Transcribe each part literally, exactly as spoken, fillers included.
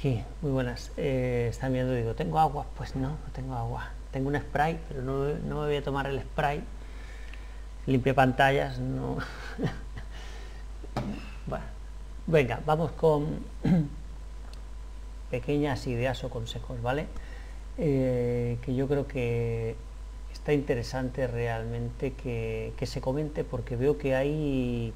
Aquí, muy buenas. Eh, están viendo, digo, ¿tengo agua? Pues no, no tengo agua. Tengo un spray, pero no, no me voy a tomar el spray. Limpia pantallas, no. Bueno, venga, vamos con pequeñas ideas o consejos, ¿vale? Eh, que yo creo que está interesante realmente que, que se comente, porque veo que hay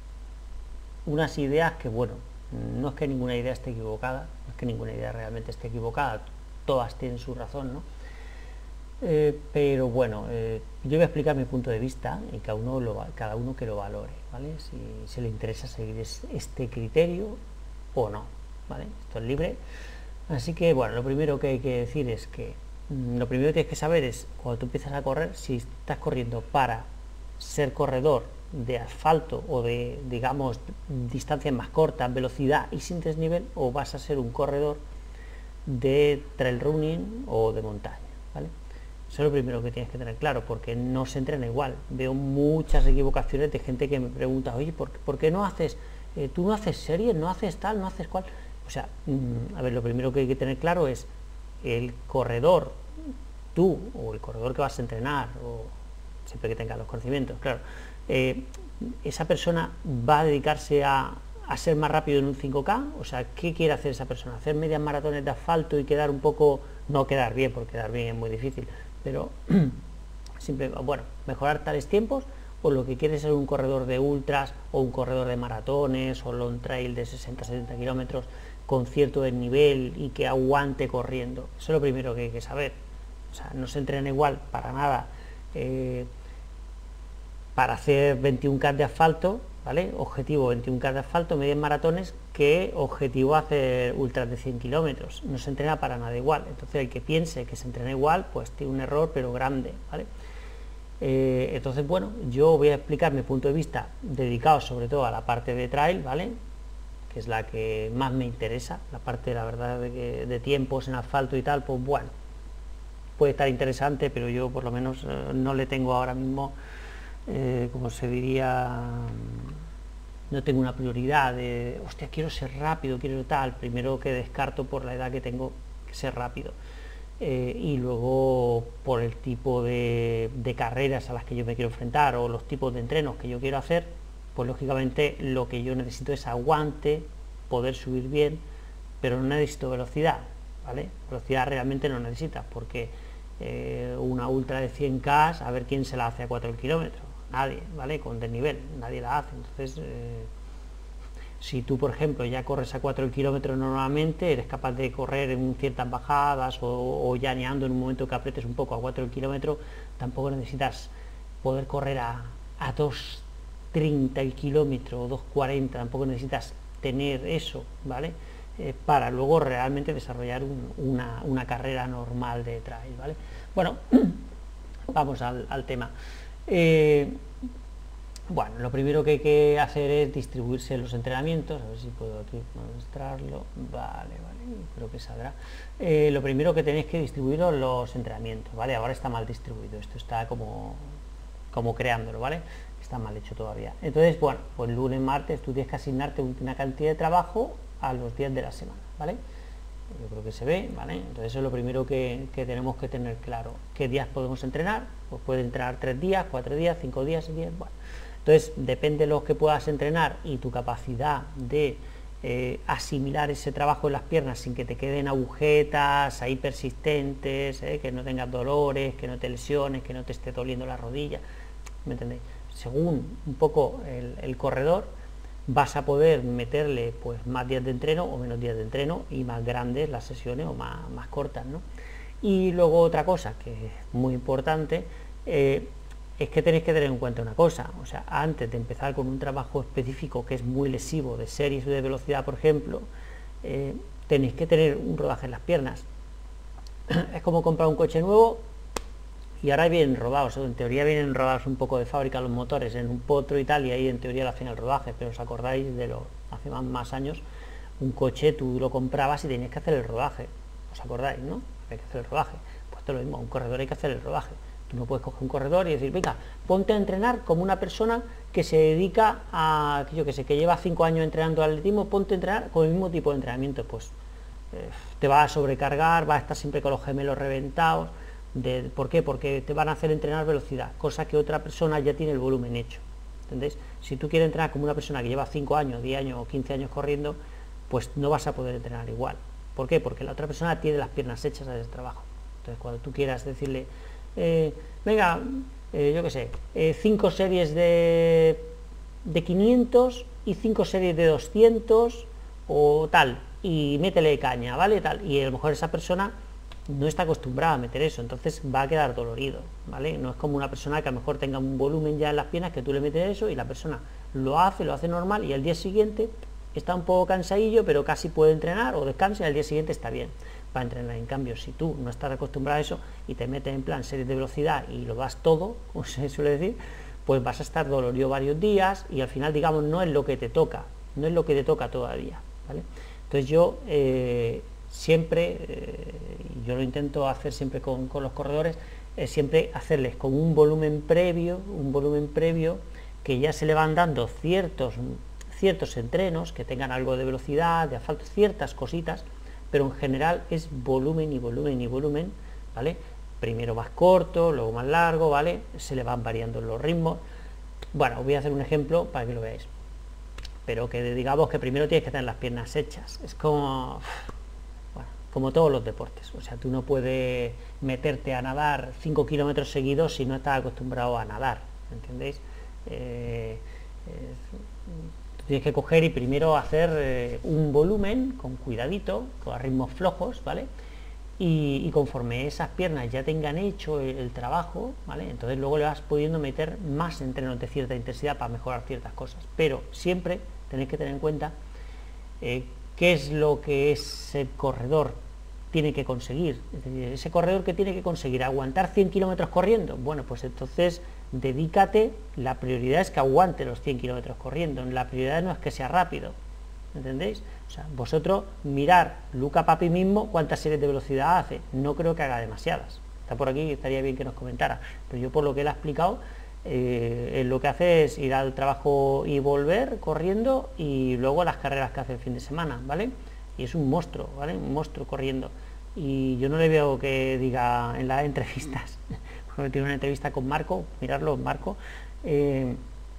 unas ideas que, bueno, no es que ninguna idea esté equivocada, no es que ninguna idea realmente esté equivocada, todas tienen su razón, ¿no? Eh, pero bueno, eh, yo voy a explicar mi punto de vista y cada uno, lo, cada uno que lo valore, ¿vale? Si, si le interesa seguir este criterio o no, ¿vale? Esto es libre. Así que, bueno, lo primero que hay que decir es que mmm, lo primero que tienes que saber es, cuando tú empiezas a correr, si estás corriendo para ser corredor de asfalto o de, digamos, distancias más cortas, velocidad y sin desnivel, o vas a ser un corredor de trail running o de montaña, ¿vale? Eso es lo primero que tienes que tener claro, porque no se entrena igual. Veo muchas equivocaciones de gente que me pregunta, oye, ¿por, ¿por qué no haces, eh, tú no haces series, no haces tal, no haces cual? O sea, mmm, a ver, lo primero que hay que tener claro es el corredor, tú o el corredor que vas a entrenar, o siempre que tengas los conocimientos, claro, eh, esa persona va a dedicarse a, a ser más rápido en un cinco K, o sea, ¿qué quiere hacer esa persona? ¿Hacer medias maratones de asfalto y quedar un poco, no quedar bien, porque quedar bien es muy difícil, pero siempre, bueno, mejorar tales tiempos? O lo que quiere es ser un corredor de ultras o un corredor de maratones o long trail de sesenta a setenta kilómetros con cierto desnivel y que aguante corriendo. Eso es lo primero que hay que saber. O sea, no se entrena igual para nada eh, para hacer veintiún K de asfalto, ¿vale? Objetivo veintiún K de asfalto, medias maratones, que objetivo hacer ultras de cien kilómetros. No se entrena para nada igual. Entonces el que piense que se entrena igual, pues tiene un error, pero grande, ¿vale? Eh, entonces, bueno, yo voy a explicar mi punto de vista dedicado sobre todo a la parte de trail, ¿vale? Que es la que más me interesa, la parte, la verdad, de, que, de tiempos en asfalto y tal, pues bueno, puede estar interesante, pero yo por lo menos eh, no le tengo ahora mismo, eh, como se diría, no tengo una prioridad de, hostia, quiero ser rápido, quiero tal, primero que descarto por la edad que tengo que ser rápido. Eh, y luego por el tipo de, de carreras a las que yo me quiero enfrentar o los tipos de entrenos que yo quiero hacer, pues lógicamente lo que yo necesito es aguante, poder subir bien, pero no necesito velocidad, ¿vale? Velocidad realmente no necesitas, porque eh, una ultra de cien K, a ver quién se la hace a cuatro kilómetros, nadie, ¿vale? Con desnivel, nadie la hace. Entonces eh, si tú, por ejemplo, ya corres a cuatro kilómetros normalmente, eres capaz de correr en ciertas bajadas o, o llaneando en un momento que apretes un poco a cuatro kilómetros, tampoco necesitas poder correr a, a dos treinta el kilómetro o dos cuarenta, tampoco necesitas tener eso, ¿vale? Eh, para luego realmente desarrollar un, una, una carrera normal de trail, ¿vale? Bueno, vamos al, al tema. Eh, Bueno, lo primero que hay que hacer es distribuirse los entrenamientos, a ver si puedo aquí mostrarlo, vale, vale, creo que saldrá. Eh, lo primero que tenéis que distribuir los entrenamientos, ¿vale? Ahora está mal distribuido, esto está como, como creándolo, ¿vale? Está mal hecho todavía. Entonces, bueno, pues lunes, martes, tú tienes que asignarte una cantidad de trabajo a los días de la semana, ¿vale? Yo creo que se ve, ¿vale? Entonces eso es lo primero que, que tenemos que tener claro. ¿Qué días podemos entrenar? Pues puedes entrenar tres días, cuatro días, cinco días, seis días, bueno. Entonces, depende de lo que puedas entrenar y tu capacidad de eh, asimilar ese trabajo en las piernas sin que te queden agujetas ahí persistentes, eh, que no tengas dolores, que no te lesiones, que no te esté doliendo la rodilla, ¿me entendéis? Según un poco el, el corredor, vas a poder meterle pues más días de entreno o menos días de entreno y más grandes las sesiones o más, más cortas, ¿no? Y luego otra cosa que es muy importante, eh, es que tenéis que tener en cuenta una cosa, o sea, antes de empezar con un trabajo específico que es muy lesivo, de series o de velocidad, por ejemplo, eh, tenéis que tener un rodaje en las piernas. Es como comprar un coche nuevo y ahora vienen rodados, en teoría vienen rodados un poco de fábrica los motores en un potro y tal, y ahí en teoría le hacen el rodaje, pero os acordáis de lo, hace más, más años, un coche tú lo comprabas y tenías que hacer el rodaje, os acordáis, ¿no? Hay que hacer el rodaje, pues esto es lo mismo, a un corredor hay que hacer el rodaje. Tú no puedes coger un corredor y decir, venga, ponte a entrenar como una persona que se dedica a, yo que sé, que lleva cinco años entrenando al atletismo, ponte a entrenar con el mismo tipo de entrenamiento. Pues eh, te va a sobrecargar, va a estar siempre con los gemelos reventados. De, ¿Por qué? Porque te van a hacer entrenar velocidad, cosa que otra persona ya tiene el volumen hecho. ¿Entendéis? Si tú quieres entrenar como una persona que lleva cinco años, diez años o quince años corriendo, pues no vas a poder entrenar igual. ¿Por qué? Porque la otra persona tiene las piernas hechas a ese trabajo. Entonces, cuando tú quieras decirle, eh, venga, eh, yo qué sé, eh, cinco series de, de quinientos y cinco series de doscientos o tal, y métele caña, ¿vale? Tal, y a lo mejor esa persona no está acostumbrada a meter eso, entonces va a quedar dolorido, ¿vale? No es como una persona que a lo mejor tenga un volumen ya en las piernas, que tú le metes eso y la persona lo hace, lo hace normal, y al día siguiente está un poco cansadillo, pero casi puede entrenar o descansa y al día siguiente está bien para entrenar. En cambio, si tú no estás acostumbrado a eso y te metes en plan series de velocidad y lo das todo, como se suele decir, pues vas a estar dolorido varios días y al final, digamos, no es lo que te toca, no es lo que te toca todavía, ¿vale? Entonces yo eh, siempre, eh, yo lo intento hacer siempre con, con los corredores, es siempre hacerles con un volumen previo, un volumen previo que ya se le van dando ciertos ciertos entrenos que tengan algo de velocidad, de asfalto, ciertas cositas, pero en general es volumen y volumen y volumen, ¿vale? Primero más corto, luego más largo, ¿vale? Se le van variando los ritmos. Bueno, os voy a hacer un ejemplo para que lo veáis, pero que digamos que primero tienes que tener las piernas hechas. Es como, bueno, como todos los deportes, o sea, tú no puedes meterte a nadar cinco kilómetros seguidos si no estás acostumbrado a nadar, ¿entendéis? Eh, eh, Tienes que coger y primero hacer eh, un volumen con cuidadito, con ritmos flojos, ¿vale? Y, y conforme esas piernas ya tengan hecho el, el trabajo, ¿vale? Entonces luego le vas pudiendo meter más entrenos de cierta intensidad para mejorar ciertas cosas. Pero siempre tenéis que tener en cuenta eh, qué es lo que ese corredor tiene que conseguir. Es decir, ese corredor que tiene que conseguir aguantar cien kilómetros corriendo, bueno, pues entonces dedícate, la prioridad es que aguante los cien kilómetros corriendo, la prioridad no es que sea rápido, ¿entendéis? O sea, vosotros mirar Luca Papi mismo cuántas series de velocidad hace, no creo que haga demasiadas, está por aquí, estaría bien que nos comentara, pero yo por lo que él ha explicado, eh, lo que hace es ir al trabajo y volver corriendo y luego las carreras que hace el fin de semana, ¿vale? Y es un monstruo, ¿vale? Un monstruo corriendo, y yo no le veo que diga en las entrevistas, tiene una entrevista con Marco, mirarlo, Marco, eh,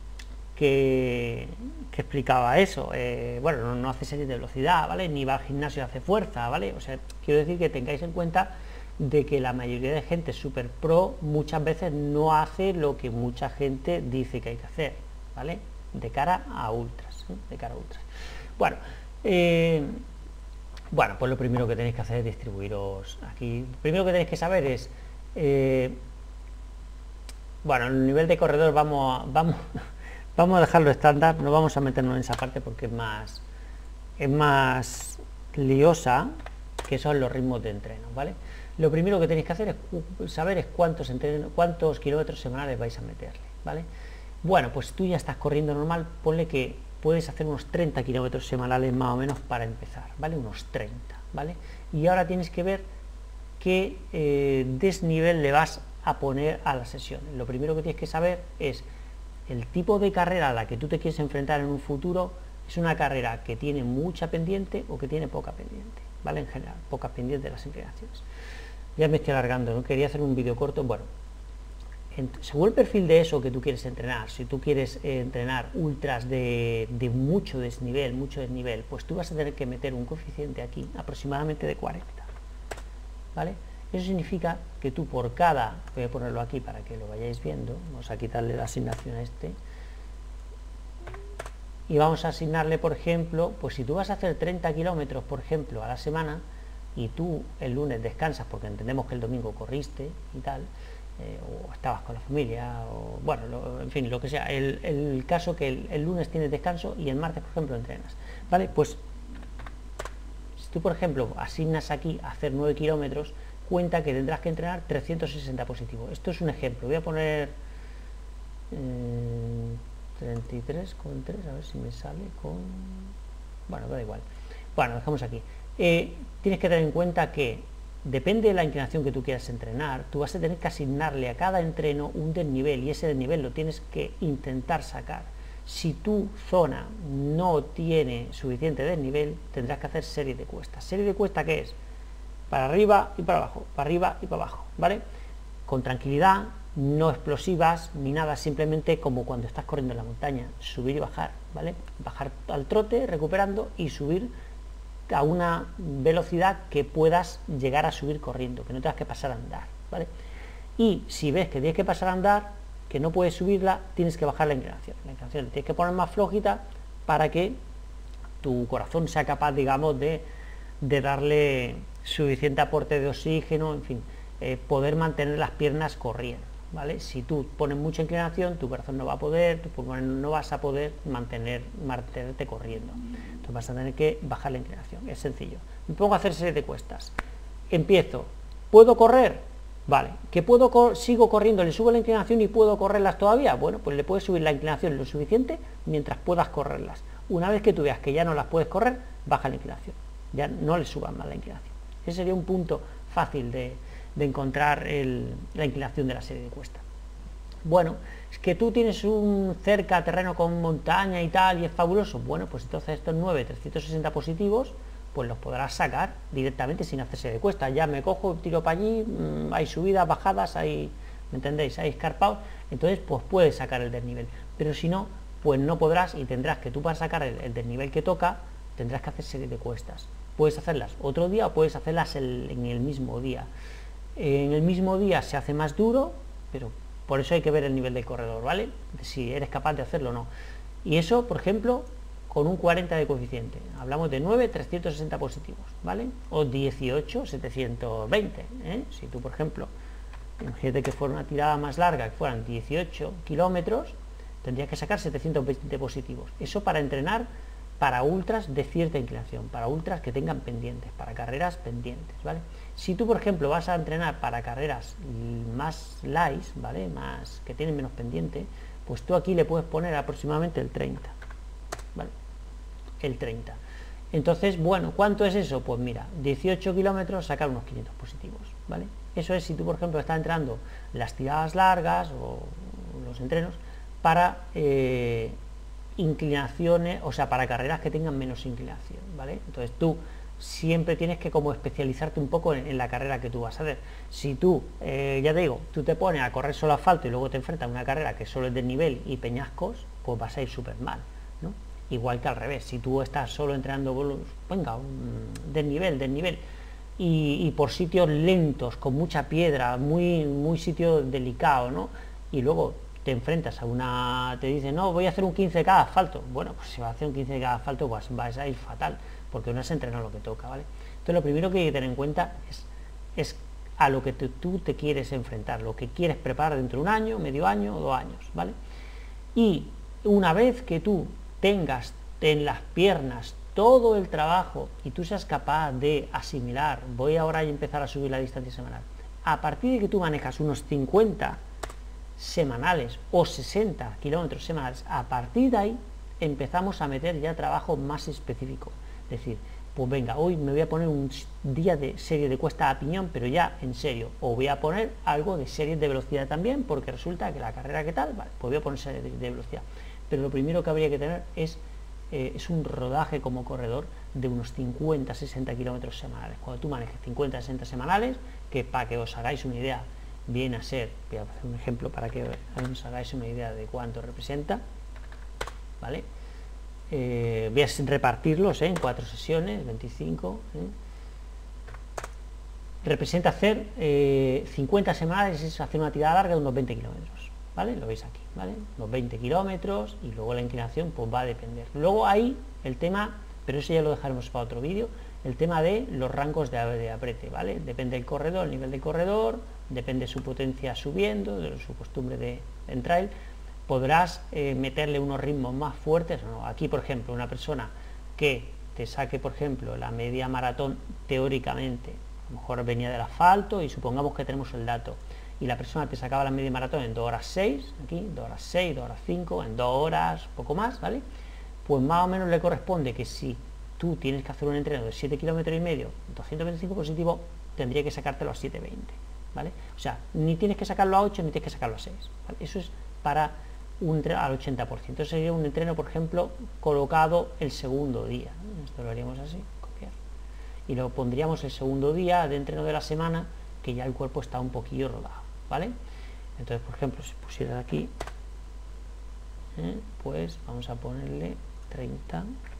que, que explicaba eso, eh, bueno, no, no hace series de velocidad, ¿vale? Ni va al gimnasio y hace fuerza, ¿vale? O sea, quiero decir que tengáis en cuenta de que la mayoría de gente super pro muchas veces no hace lo que mucha gente dice que hay que hacer, ¿vale? De cara a ultras, ¿eh? De cara a ultras. Bueno, eh, bueno, pues lo primero que tenéis que hacer es distribuiros aquí. Lo primero que tenéis que saber es... Eh, bueno, el nivel de corredor vamos a, vamos, vamos a dejarlo estándar, no vamos a meternos en esa parte porque es más, es más liosa, que son los ritmos de entreno, ¿vale? Lo primero que tenéis que hacer es saber es cuántos, entrenos, cuántos kilómetros semanales vais a meterle, ¿vale? Bueno, pues tú ya estás corriendo normal, ponle que puedes hacer unos treinta kilómetros semanales más o menos para empezar, ¿vale? Unos treinta, ¿vale? Y ahora tienes que ver qué eh, desnivel le vas a poner a la sesión. Lo primero que tienes que saber es el tipo de carrera a la que tú te quieres enfrentar en un futuro. Es una carrera que tiene mucha pendiente o que tiene poca pendiente, ¿vale? En general, pocas pendientes de las inclinaciones. Ya me estoy alargando, no quería hacer un vídeo corto. Bueno, en, según el perfil de eso que tú quieres entrenar, si tú quieres eh, entrenar ultras de, de mucho desnivel, mucho desnivel, pues tú vas a tener que meter un coeficiente aquí aproximadamente de cuarenta, ¿vale? Eso significa que tú por cada, voy a ponerlo aquí para que lo vayáis viendo, vamos a quitarle la asignación a este, y vamos a asignarle, por ejemplo, pues si tú vas a hacer treinta kilómetros, por ejemplo, a la semana, y tú el lunes descansas, porque entendemos que el domingo corriste y tal, eh, o estabas con la familia, o bueno, lo, en fin, lo que sea, el, el caso que el, el lunes tienes descanso y el martes, por ejemplo, entrenas, ¿vale? Pues si tú, por ejemplo, asignas aquí a hacer nueve kilómetros, cuenta que tendrás que entrenar trescientos sesenta positivos. Esto es un ejemplo, voy a poner eh, treinta y tres con tres, a ver si me sale con... bueno, da igual. Bueno, dejamos aquí. Eh, tienes que tener en cuenta que depende de la inclinación que tú quieras entrenar, tú vas a tener que asignarle a cada entreno un desnivel y ese desnivel lo tienes que intentar sacar. Si tu zona no tiene suficiente desnivel, tendrás que hacer serie de cuestas. ¿Serie de cuesta qué es? Para arriba y para abajo, para arriba y para abajo, ¿vale? Con tranquilidad, no explosivas ni nada, simplemente como cuando estás corriendo en la montaña, subir y bajar, ¿vale? Bajar al trote, recuperando, y subir a una velocidad que puedas llegar a subir corriendo, que no tengas que pasar a andar, ¿vale? Y si ves que tienes que pasar a andar, que no puedes subirla, tienes que bajar la inclinación. La inclinación la tienes que poner más flojita para que tu corazón sea capaz, digamos, de, de darle suficiente aporte de oxígeno, en fin, eh, poder mantener las piernas corriendo, ¿vale? Si tú pones mucha inclinación, tu corazón no va a poder, tu pulmón no vas a poder mantener, mantenerte corriendo. Entonces vas a tener que bajar la inclinación, es sencillo. Me pongo a hacer serie de cuestas. Empiezo. ¿Puedo correr? Vale. ¿Que puedo cor sigo corriendo? ¿Le subo la inclinación y puedo correrlas todavía? Bueno, pues le puedes subir la inclinación lo suficiente mientras puedas correrlas. Una vez que tú veas que ya no las puedes correr, baja la inclinación. Ya no le subas más la inclinación. Ese sería un punto fácil de, de encontrar el, la inclinación de la serie de cuestas. Bueno, es que tú tienes un cerca terreno con montaña y tal y es fabuloso. Bueno, pues entonces estos nueve trescientos sesenta positivos pues los podrás sacar directamente sin hacerse de cuesta. Ya me cojo, tiro para allí, mmm, hay subidas, bajadas, hay, ¿me entendéis? Hay escarpados, entonces pues puedes sacar el desnivel. Pero si no, pues no podrás y tendrás que tú para sacar el, el desnivel que toca, tendrás que hacer serie de cuestas. Puedes hacerlas otro día o puedes hacerlas el, en el mismo día. En el mismo día se hace más duro, pero por eso hay que ver el nivel del corredor, ¿vale? Si eres capaz de hacerlo o no. Y eso, por ejemplo, con un cuarenta de coeficiente. Hablamos de nueve trescientos sesenta positivos, ¿vale? O dieciocho setecientos veinte, ¿eh? Si tú, por ejemplo, imagínate que fuera una tirada más larga, que fueran dieciocho kilómetros, tendrías que sacar setecientos veinte positivos. Eso para entrenar para ultras de cierta inclinación, para ultras que tengan pendientes, para carreras pendientes, ¿vale? Si tú, por ejemplo, vas a entrenar para carreras más light, ¿vale? Más que tienen menos pendiente, pues tú aquí le puedes poner aproximadamente el treinta, ¿vale? El treinta. Entonces, bueno, ¿cuánto es eso? Pues mira, dieciocho kilómetros, sacar unos quinientos positivos, ¿vale? Eso es si tú, por ejemplo, estás entrenando las tiradas largas o los entrenos para eh, inclinaciones, o sea, para carreras que tengan menos inclinación, ¿vale? Entonces tú siempre tienes que como especializarte un poco en, en la carrera que tú vas a hacer. Si tú, eh, ya te digo, tú te pones a correr solo asfalto y luego te enfrentas a una carrera que solo es de nivel y peñascos, pues vas a ir súper mal, ¿no? Igual que al revés, si tú estás solo entrenando, venga, un desnivel, desnivel, y, y por sitios lentos, con mucha piedra, muy, muy sitio delicado, ¿no? Y luego te enfrentas a una, te dicen, no, voy a hacer un quince K de asfalto. Bueno, pues si vas a hacer un quince K de asfalto, pues vas a ir fatal, porque no has entrenado lo que toca, ¿vale? Entonces lo primero que hay que tener en cuenta es, es a lo que te, tú te quieres enfrentar, lo que quieres preparar dentro de un año, medio año o dos años, ¿vale? Y una vez que tú tengas en las piernas todo el trabajo y tú seas capaz de asimilar, voy ahora a empezar a subir la distancia semanal, a partir de que tú manejas unos cincuenta semanales o sesenta kilómetros semanales, a partir de ahí empezamos a meter ya trabajo más específico. Es decir, pues venga, hoy me voy a poner un día de serie de cuesta a piñón, pero ya en serio, o voy a poner algo de series de velocidad también, porque resulta que la carrera que tal, vale, pues voy a poner serie de, de velocidad. Pero lo primero que habría que tener es, eh, es un rodaje como corredor de unos cincuenta a sesenta kilómetros semanales. Cuando tú manejes cincuenta a sesenta semanales, que para que os hagáis una idea, viene a ser, voy a hacer un ejemplo para que os hagáis una idea de cuánto representa, ¿vale? Eh, voy a repartirlos ¿eh? en cuatro sesiones, veinticinco, ¿eh? Representa hacer eh, cincuenta semanales, es hacer una tirada larga de unos veinte kilómetros, ¿vale? Lo veis aquí, ¿vale? Unos veinte kilómetros y luego la inclinación pues va a depender. Luego hay el tema, pero eso ya lo dejaremos para otro vídeo, el tema de los rangos de, de aprete, ¿vale? Depende del corredor, el nivel del corredor, depende de su potencia subiendo, de su costumbre de, de en trail, podrás eh, meterle unos ritmos más fuertes o no. Aquí, por ejemplo, una persona que te saque, por ejemplo, la media maratón teóricamente, a lo mejor venía del asfalto y supongamos que tenemos el dato, y la persona te sacaba la media maratón en dos horas seis, aquí, dos horas seis, dos horas cinco, en dos horas, poco más, ¿vale? Pues más o menos le corresponde que si tú tienes que hacer un entreno de siete kilómetros y medio, doscientos veinticinco positivo, tendría que sacártelo a siete veinte, ¿vale? O sea, ni tienes que sacarlo a ocho, ni tienes que sacarlo a seis, ¿vale? Eso es para un, al ochenta por ciento. Sería un entreno, por ejemplo, colocado el segundo día. Esto lo haríamos así, copiar. Y lo pondríamos el segundo día de entreno de la semana, que ya el cuerpo está un poquillo rodado, ¿vale? Entonces, por ejemplo, si pusieras aquí, ¿eh? pues vamos a ponerle treinta.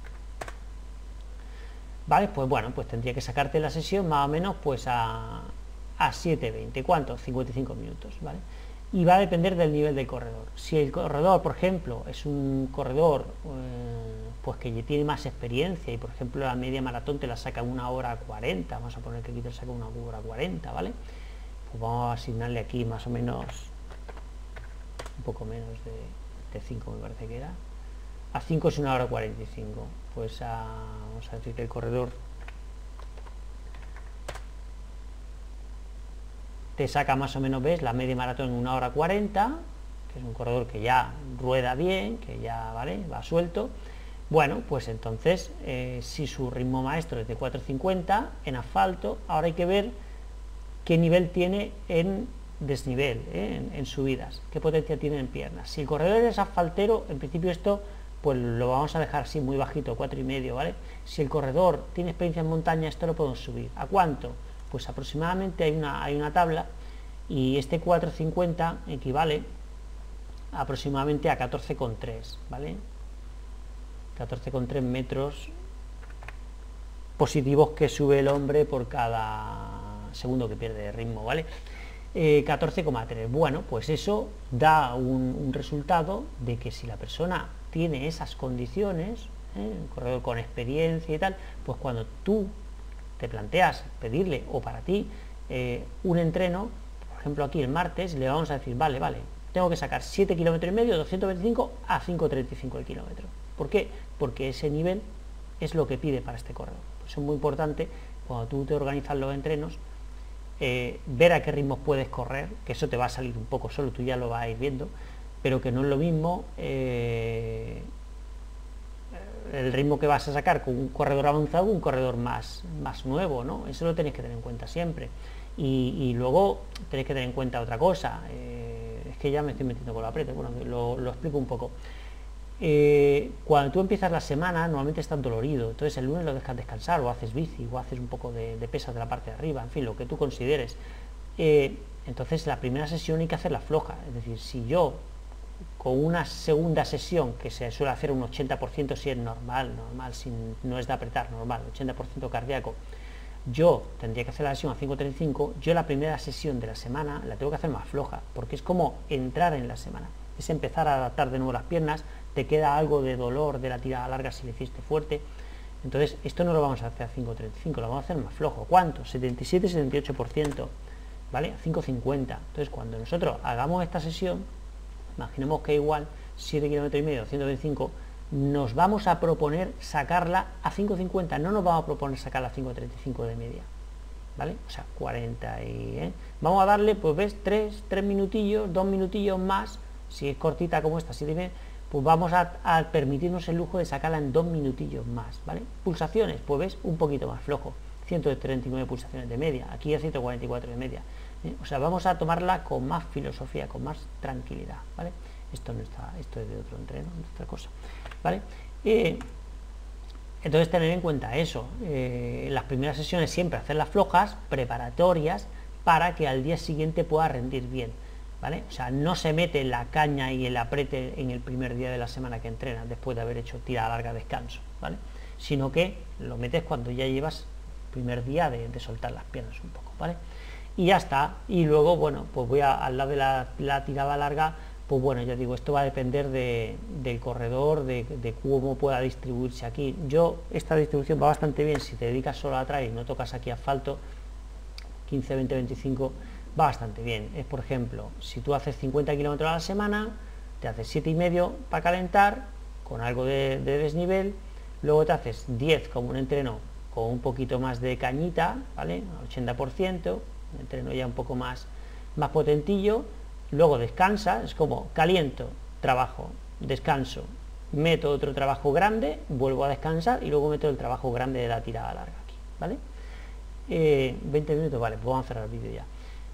Vale, pues bueno, pues tendría que sacarte la sesión más o menos pues a, a siete veinte. ¿Cuánto? cincuenta y cinco minutos, ¿vale? Y va a depender del nivel del corredor. Si el corredor, por ejemplo, es un corredor eh, pues que tiene más experiencia y por ejemplo la media maratón te la saca una hora cuarenta, vamos a poner que aquí te saca una hora cuarenta, ¿vale? Pues vamos a asignarle aquí más o menos un poco menos de, de cinco, me parece que era. A cinco es una hora cuarenta y cinco. Pues a, vamos a decir que el corredor te saca más o menos, ves, la media maratón en una hora cuarenta, que es un corredor que ya rueda bien, que ya, ¿vale?, va suelto. Bueno, pues entonces, eh, si su ritmo maestro es de cuatro cincuenta en asfalto, ahora hay que ver qué nivel tiene en desnivel, ¿eh? en, en subidas, qué potencia tiene en piernas. Si el corredor es asfaltero, en principio esto pues lo vamos a dejar así muy bajito, cuatro y medio, ¿vale? Si el corredor tiene experiencia en montaña, esto lo podemos subir. ¿A cuánto? Pues aproximadamente hay una, hay una tabla y este cuatro cincuenta equivale aproximadamente a catorce coma tres, ¿vale? catorce coma tres metros positivos que sube el hombre por cada segundo que pierde de ritmo, ¿vale? Eh, catorce coma tres. Bueno, pues eso da un, un resultado de que si la persona tiene esas condiciones, ¿eh? un corredor con experiencia y tal, pues cuando tú te planteas pedirle o para ti eh, un entreno, por ejemplo aquí el martes, le vamos a decir, vale, vale, tengo que sacar siete kilómetros y medio, doscientos veinticinco a cinco treinta y cinco el kilómetro. ¿Por qué? Porque ese nivel es lo que pide para este corredor. Pues es muy importante cuando tú te organizas los entrenos, eh, ver a qué ritmos puedes correr, que eso te va a salir un poco solo, tú ya lo vas a ir viendo, pero que no es lo mismo eh, el ritmo que vas a sacar con un corredor avanzado, un corredor más, más nuevo, ¿no? Eso lo tenéis que tener en cuenta siempre. Y, y luego tenéis que tener en cuenta otra cosa, eh, es que ya me estoy metiendo con la aprete, bueno, lo, lo explico un poco. Eh, cuando tú empiezas la semana, normalmente estás dolorido, entonces el lunes lo dejas descansar, o haces bici, o haces un poco de, de pesas de la parte de arriba, en fin, lo que tú consideres. Eh, entonces la primera sesión hay que hacerla floja, es decir, si yo con una segunda sesión, que se suele hacer un ochenta por ciento si es normal, normal, sin, no es de apretar, normal, ochenta por ciento cardíaco, yo tendría que hacer la sesión a cinco treinta y cinco, yo la primera sesión de la semana la tengo que hacer más floja, porque es como entrar en la semana, es empezar a adaptar de nuevo las piernas, te queda algo de dolor de la tirada larga si le hiciste fuerte, entonces esto no lo vamos a hacer a cinco treinta y cinco, lo vamos a hacer más flojo. ¿Cuánto? setenta y siete setenta y ocho por ciento, ¿vale? A cinco cincuenta. Entonces cuando nosotros hagamos esta sesión, imaginemos que igual siete kilómetros y medio, ciento veinticinco, nos vamos a proponer sacarla a cinco cincuenta, no nos vamos a proponer sacarla a cinco treinta y cinco de media, ¿vale? O sea, cuarenta y... ¿eh? Vamos a darle, pues ves, tres, tres minutillos, dos minutillos más, si es cortita como esta, siete y medio, pues vamos a, a permitirnos el lujo de sacarla en dos minutillos más, ¿vale? Pulsaciones, pues ves, un poquito más flojo, ciento treinta y nueve pulsaciones de media, aquí a ciento cuarenta y cuatro de media, ¿eh? O sea, vamos a tomarla con más filosofía, con más tranquilidad, ¿vale? Esto no está, esto es de otro entreno, de otra cosa, ¿vale? Eh, entonces tener en cuenta eso, eh, las primeras sesiones siempre hacerlas flojas, preparatorias, para que al día siguiente pueda rendir bien, ¿vale? O sea, no se mete la caña y el aprete en el primer día de la semana que entrenas, después de haber hecho tirada larga, descanso, ¿vale? Sino que lo metes cuando ya llevas el primer día de, de soltar las piernas un poco, ¿vale? Y ya está, y luego, bueno, pues voy a, al lado de la, la tirada larga, pues bueno, ya digo, esto va a depender de, del corredor, de, de cómo pueda distribuirse aquí. Yo, esta distribución va bastante bien, si te dedicas solo a trail y no tocas aquí asfalto, quince, veinte, veinticinco, va bastante bien. Es, por ejemplo, si tú haces cincuenta kilómetros a la semana, te haces siete y medio para calentar, con algo de, de desnivel, luego te haces diez como un entreno con un poquito más de cañita, ¿vale? ochenta por ciento, un entreno ya un poco más, más potentillo, luego descansa, es como caliento, trabajo, descanso, meto otro trabajo grande, vuelvo a descansar y luego meto el trabajo grande de la tirada larga aquí, ¿vale? Eh, veinte minutos, vale, pues vamos a cerrar el vídeo ya.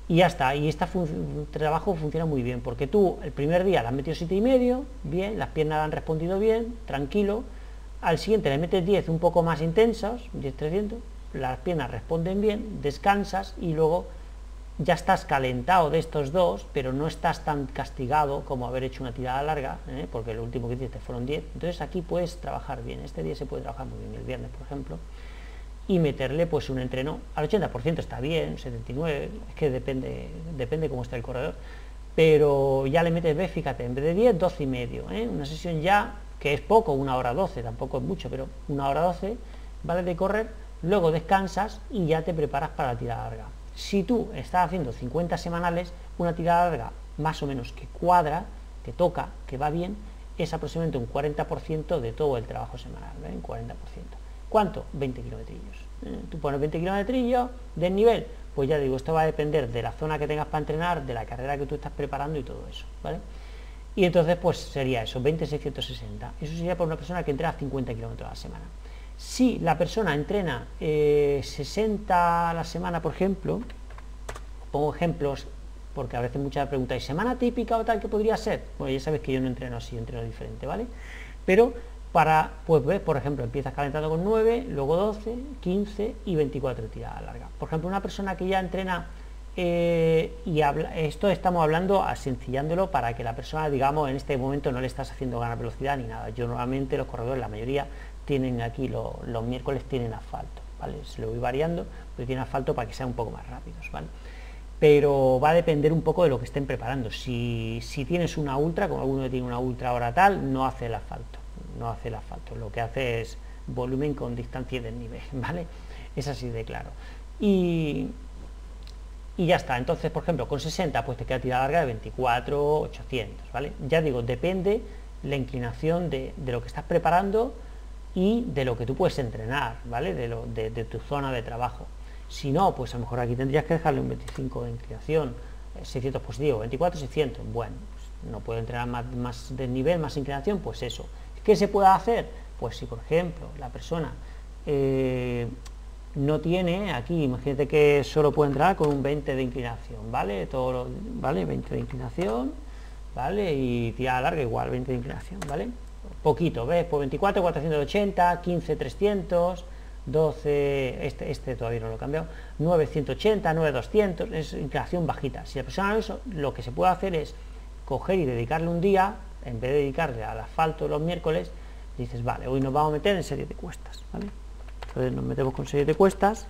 y ya está, y este fun trabajo funciona muy bien, porque tú el primer día le has metido siete y medio, bien, las piernas han respondido bien, tranquilo, al siguiente le metes diez un poco más intensos, diez trescientos, las piernas responden bien, descansas y luego ya estás calentado de estos dos, pero no estás tan castigado como haber hecho una tirada larga, ¿eh? Porque lo último que hiciste fueron diez, entonces aquí puedes trabajar bien, este día se puede trabajar muy bien, el viernes por ejemplo, y meterle pues un entreno al ochenta por ciento está bien, setenta y nueve por ciento, es que depende depende cómo está el corredor, pero ya le metes, ves, fíjate, en vez de diez, doce y medio, ¿eh? Una sesión ya que es poco, una hora doce, tampoco es mucho, pero una hora doce, vale, de correr, luego descansas y ya te preparas para la tirada larga. Si tú estás haciendo cincuenta semanales, una tirada larga más o menos que cuadra, que toca, que va bien, es aproximadamente un cuarenta por ciento de todo el trabajo semanal, ¿eh? Un cuarenta por ciento. ¿Cuánto? veinte kilometrillos. ¿Eh? Tú pones veinte kilometrillos de nivel, pues ya digo, esto va a depender de la zona que tengas para entrenar, de la carrera que tú estás preparando y todo eso, ¿vale? Y entonces pues sería eso, veinte seiscientos sesenta. Eso sería para una persona que entrena cincuenta kilómetros a la semana. Si la persona entrena eh, sesenta a la semana, por ejemplo, pongo ejemplos, porque a veces muchas preguntas, ¿y semana típica o tal que podría ser? Bueno, ya sabes que yo no entreno así, yo entreno diferente, ¿vale? Pero para, pues ves, por ejemplo, empiezas calentando con nueve, luego doce, quince y veinticuatro tiradas largas. Por ejemplo, una persona que ya entrena, eh, y habla, esto estamos hablando, sencillándolo, para que la persona, digamos, en este momento no le estás haciendo ganar velocidad ni nada. Yo normalmente los corredores, la mayoría, tienen aquí, lo, los miércoles tienen asfalto, ¿vale? Se lo voy variando, pero tienen asfalto para que sean un poco más rápidos, ¿vale? Pero va a depender un poco de lo que estén preparando. Si, si tienes una ultra, como alguno que tiene una ultra ahora tal, no hace el asfalto, no hace el asfalto, lo que hace es volumen con distancia y desnivel, ¿vale? Es así de claro. Y, y ya está. Entonces, por ejemplo, con sesenta, pues te queda tirada larga de veinticuatro ochocientos, ¿vale? Ya digo, depende la inclinación de, de lo que estás preparando y de lo que tú puedes entrenar, ¿vale? De, lo, de, de tu zona de trabajo. Si no, pues a lo mejor aquí tendrías que dejarle un veinticinco de inclinación, seiscientos positivo, veinticuatro, seiscientos, bueno, pues no puedo entrenar más, más desnivel, más inclinación, pues eso. ¿Qué se puede hacer? Pues si, por ejemplo, la persona eh, no tiene, aquí, imagínate que solo puede entrar con un veinte de inclinación, ¿vale? Todo lo, ¿vale? veinte de inclinación, ¿vale? Y tirada larga igual, veinte de inclinación, ¿vale? Poquito, ¿ves? Pues veinticuatro, cuatrocientos ochenta, quince, trescientos, doce, este, este todavía no lo he cambiado, nueve, ciento ochenta, nueve, doscientos, es inclinación bajita. Si la persona eso, lo que se puede hacer es coger y dedicarle un día, en vez de dedicarle al asfalto los miércoles, dices, vale, hoy nos vamos a meter en serie de cuestas, ¿vale? Entonces nos metemos con serie de cuestas,